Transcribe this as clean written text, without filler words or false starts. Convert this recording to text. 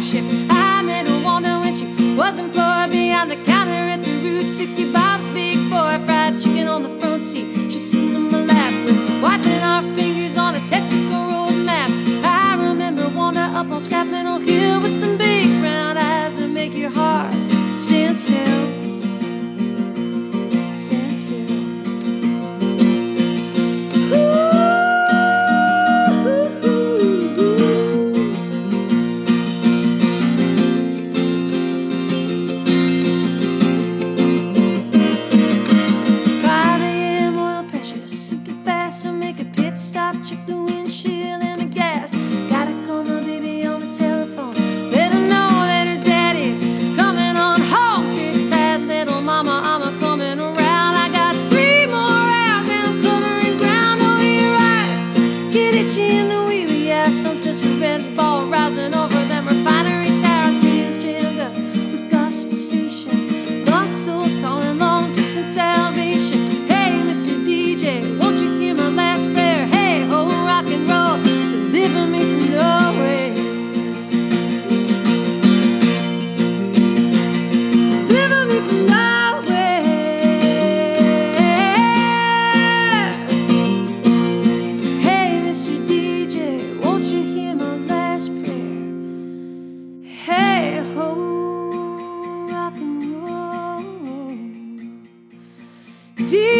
shift. I met her wonder when she was employed behind the counter at the Route 60 Bob's Big Boy. Fried chicken on the front seat, she's sitting in my lap with wiping our fingers on a Texaco road map. I remember Wanda up on Scrap Metal Hill with them big round eyes that make your heart stand still. Stand still. Stop, check the windshield and the gas. Gotta call my baby on the telephone, let her know that her daddy's coming on home. Sit tight, little mama, I'm a coming around. I got 3 more hours and I'm covering ground over your eyes. Get itchy in the wee wee, yeah, sun's just a red ball rising over them refinery towers. Being jammed up with gospel stations, lost souls calling long distance salvation. Hey, Mr. DJ, won't you hear my last prayer? Rock and roll, deliver me from nowhere. Deliver me from nowhere. Hey, Mr. DJ, won't you hear my last prayer? Hey, ho, rock and roll.